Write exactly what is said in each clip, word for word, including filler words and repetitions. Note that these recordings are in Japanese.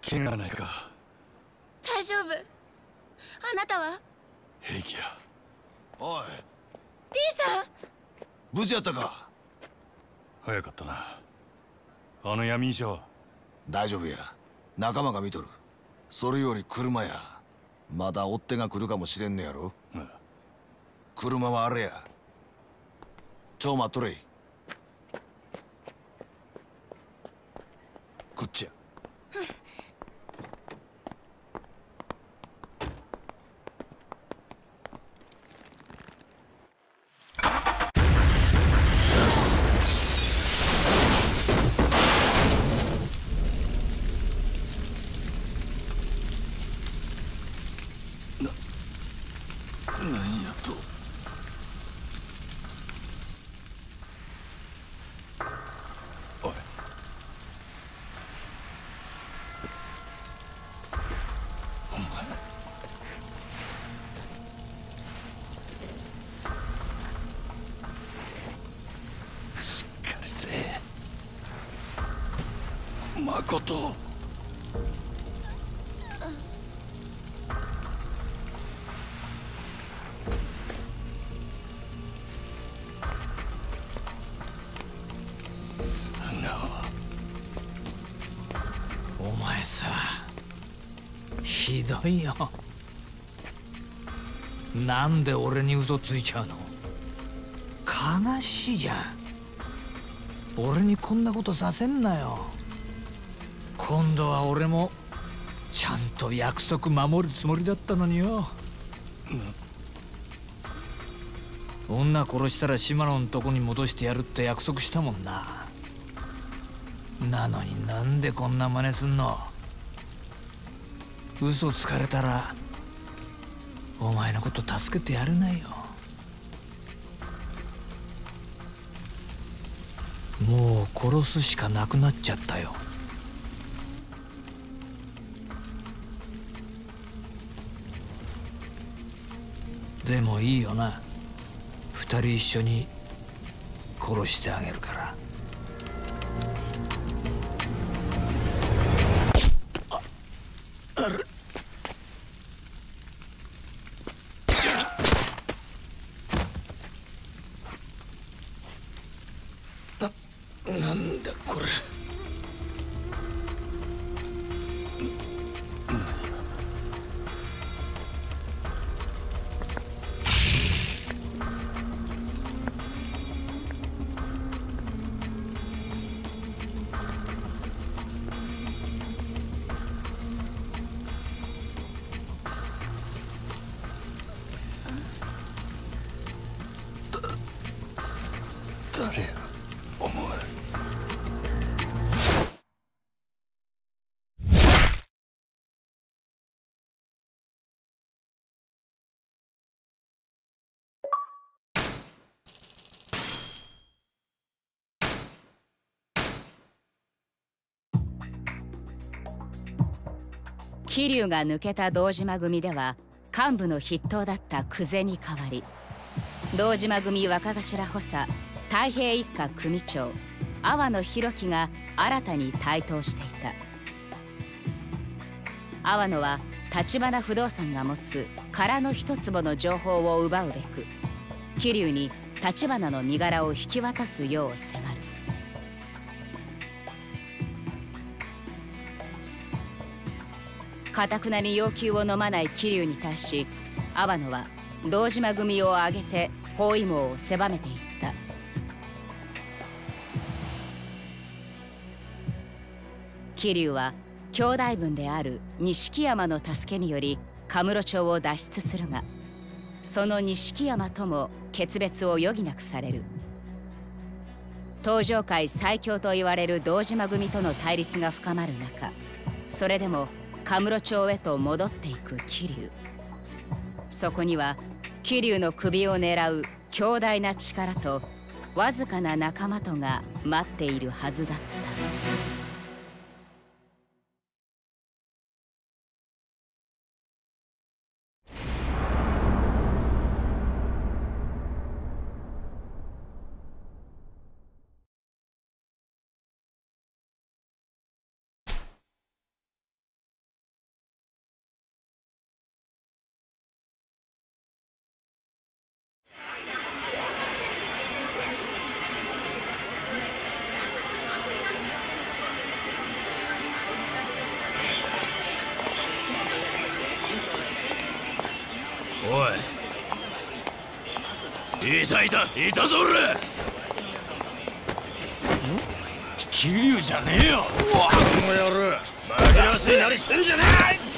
怪我ないか。 大丈夫。あなたは？ 平気や。 おい、 リーさん。 無事やったか。 早かったな。あの闇医者は？ 大丈夫や。仲間が見とる。それより車や。まだ追っ手が来るかもしれんねやろ。 なあ、 車はあれや。ちょ待っとれ。 こっちや。なんやと。おい、お前しっかりせえ、まこと。 お前さ、ひどいよ。なんで俺に嘘ついちゃうの？悲しいじゃん。俺にこんなことさせんなよ。今度は俺もちゃんと約束守るつもりだったのによ。女殺したら島野のとこに戻してやるって約束したもんな。なのになんでこんな真似すんの？嘘つかれたらお前のこと助けてやれないよ。もう殺すしかなくなっちゃったよ。でもいいよな。二人一緒に殺してあげるから。な、なんだこれ。 誰や、お前。 桐生が抜けた堂島組では幹部の筆頭だった久世に代わり、堂島組若頭補佐太平一家組長阿波野弘樹が新たに台頭していた。阿波野は橘不動産が持つ空の一坪の情報を奪うべく桐生に橘の身柄を引き渡すよう迫る。頑なに要求を飲まない桐生に対し阿波野は堂島組を挙げて包囲網を狭めていった。桐生は兄弟分である錦山の助けによりカムロ町を脱出するが、その錦山とも決別を余儀なくされる。東上界最強と言われる堂島組との対立が深まる中、それでもカムロ町へと戻っていく桐生。そこには桐生の首を狙う強大な力とわずかな仲間とが待っているはずだった。 たいたいたぞ俺。桐生じゃねえよ。この野郎紛らわしいなりしてんじゃねえ。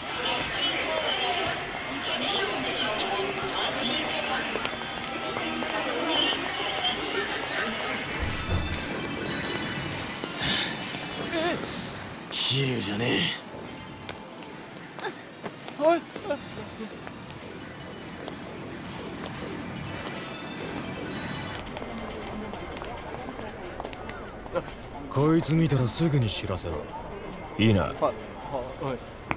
桐生じゃねえ。 はい。 こいつ見たらすぐに知らせろ。いいな。 はい。はい。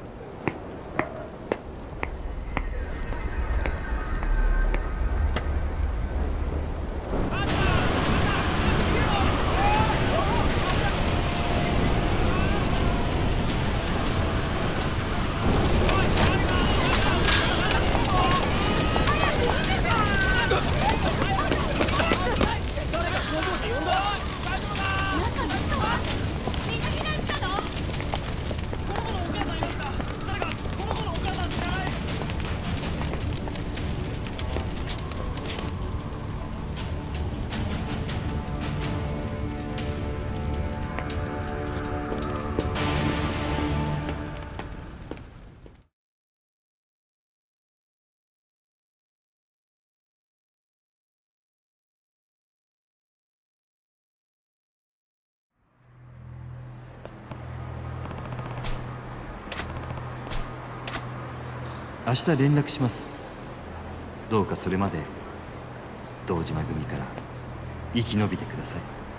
明日連絡します。どうかそれまで堂島組から生き延びてください。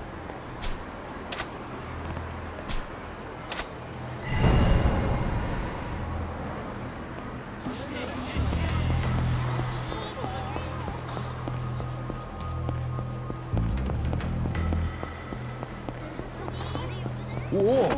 おお。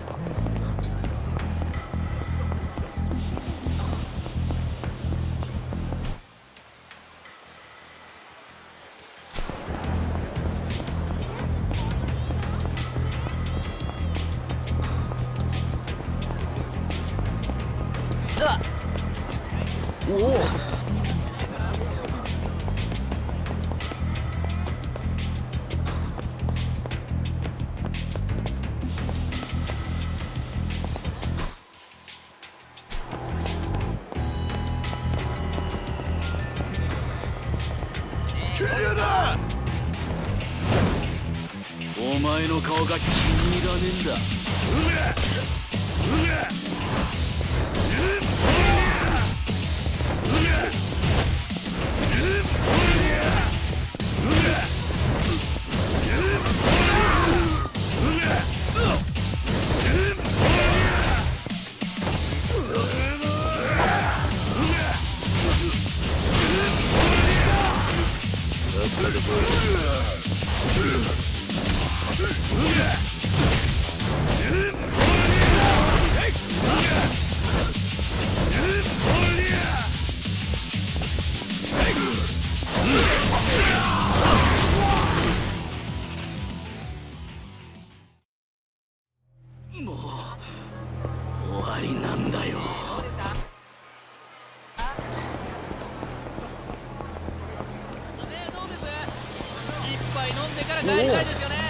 おお。 お前の顔が気に入らねえんだ。うわっうわっもう終わりなんだよ。 一杯飲んでから帰りたいですよね。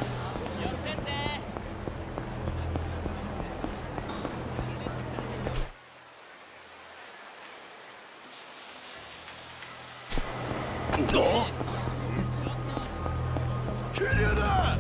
桐生だ。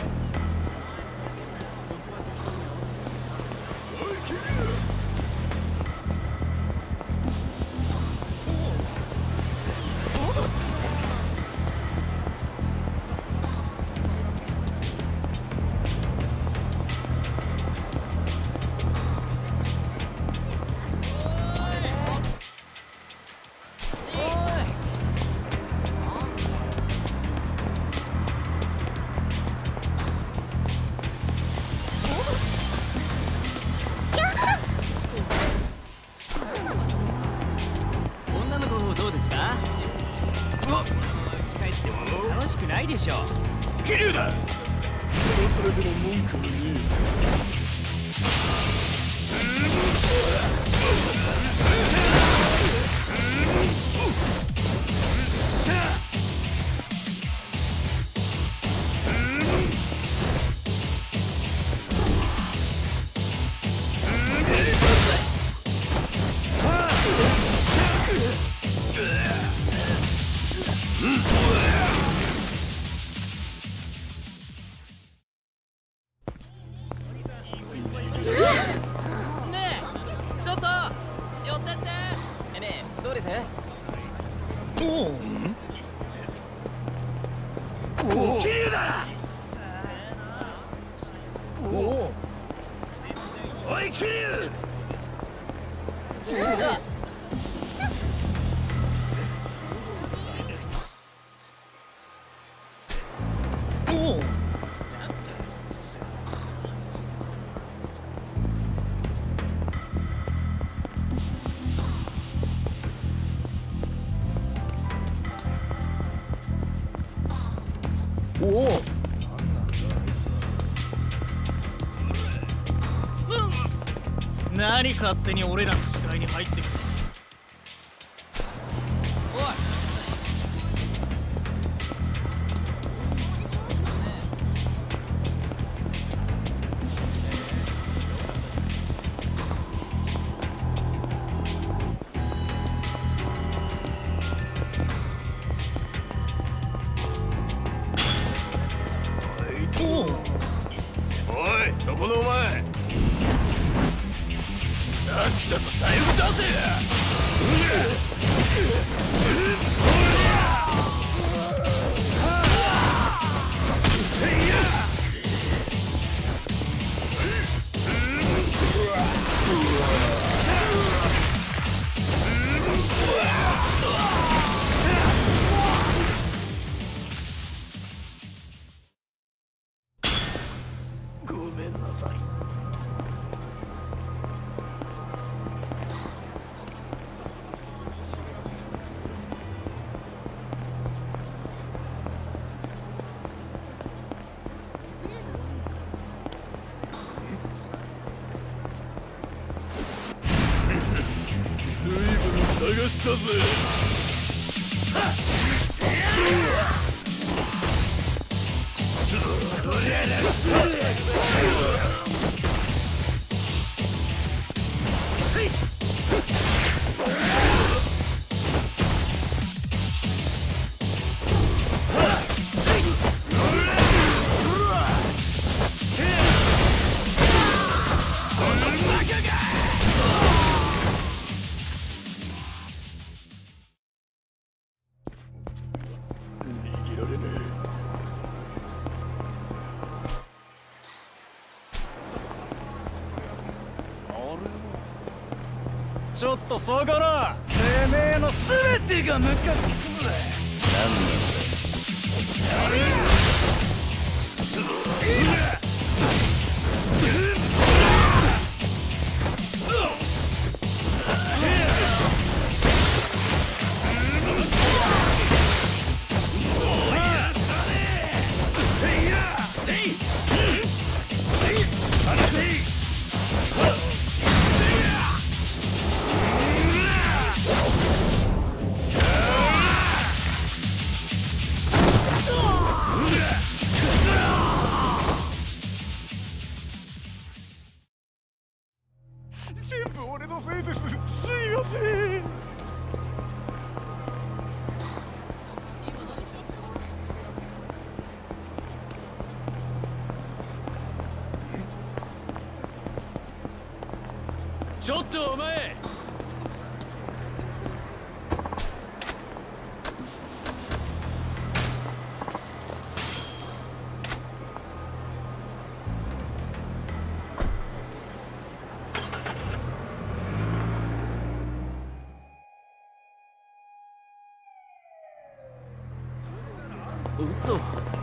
女の子どうですか？近いっても楽しくないでしょ。 桐生だ。それでも文句はねえ。 おお。 何勝手に俺らの視界に入ってきた。おい。 おい、そこのお前、さっさと財布出せ。ごめんなさい。随分探したぜ。逃げられねえ。 ちょっと下がら。てめえの全てがムカつくぜ。 なんなんだ。やれ。 全部俺のせいです。すいません。 ちょっとお前。おっと。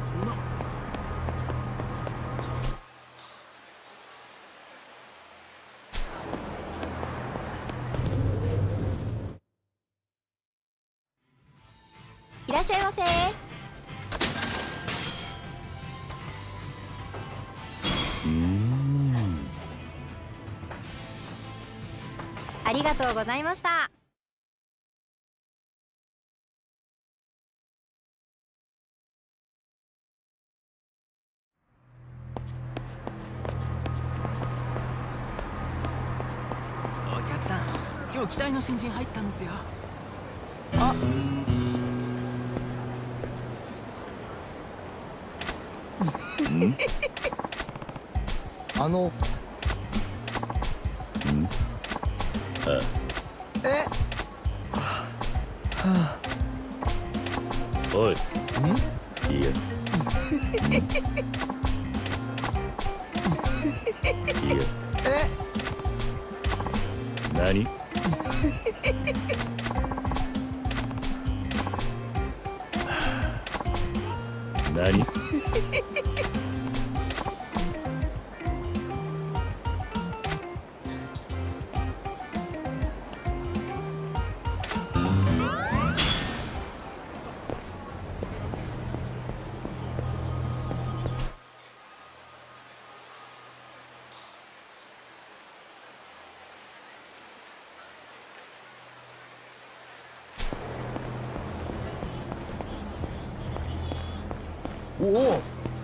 いらっしゃいませ。ありがとうございました。 お客さん、今日期待の新人入ったんですよ。 ああのえおい。いいや。いいや。 え何何おお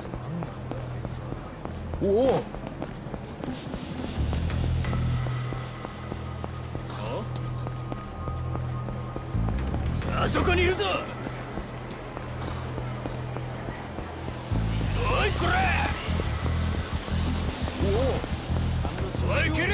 おおあそこにいるぞ。おいこれ。おおおいキル。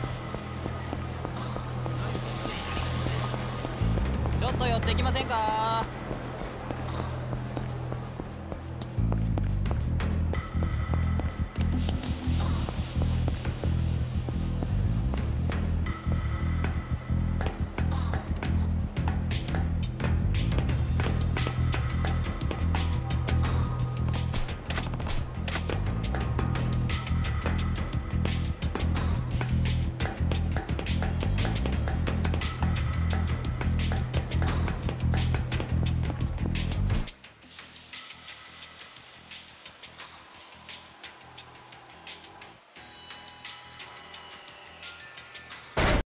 ちょっと寄ってきませんか？